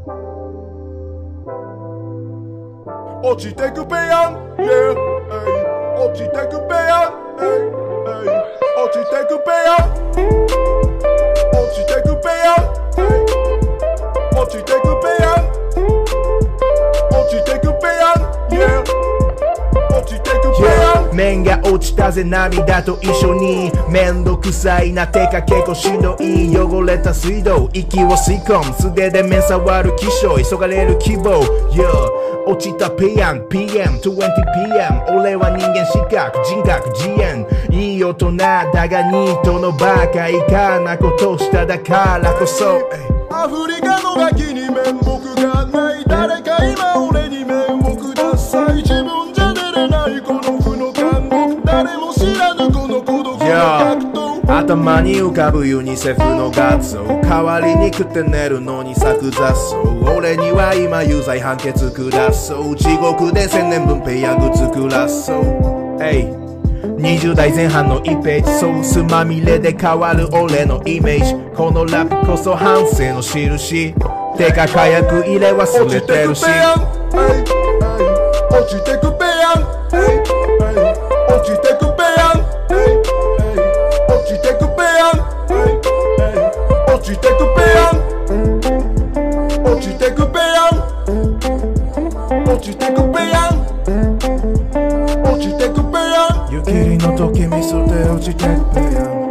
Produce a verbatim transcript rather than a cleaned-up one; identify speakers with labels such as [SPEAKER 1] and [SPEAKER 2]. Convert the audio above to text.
[SPEAKER 1] 落ちてくペヤン、yeah, 落ちてくペヤン、落ちてくペヤン、落ちてくペヤン、落ちてくペヤン、落ちてくペヤン、yeah, 落ちてくペヤン。
[SPEAKER 2] 面が落ちたぜ涙と一緒に、めんどくさいなてか結構しんどい、汚れた水道息を吸い込む、素手で目触る気象、急がれる希望、yeah、落ちたペヤン ピーエム、にじゅうピーエム 俺は人間視覚人格自演、いい大人だがニートのバカいかなことしただからこそ、
[SPEAKER 1] アフリカのガキに面目がない、誰か今俺に面をください、自分じゃ出れないこの負の監獄、誰も知らぬこの孤独の格闘、
[SPEAKER 2] 頭に浮かぶユニセフの画像、代わりに食って寝るのに咲く雑草、俺には今有罪判決下そう、地獄で千年分ペヤング作らそう、hey、にじゅう代前半のいちページ、ソースまみれで変わる俺のイメージ、このラップこそ反省の印、てか火薬入れ忘れてるし、
[SPEAKER 1] 落ちてくペヤン、落ちてくペヤン、落ちてくペヤン、落ちてくペヤン、落ちてくペヤン、落ちてくペヤン、落ちてくペヤン、
[SPEAKER 2] 湯切りの時ミスで落ちてくペヤン。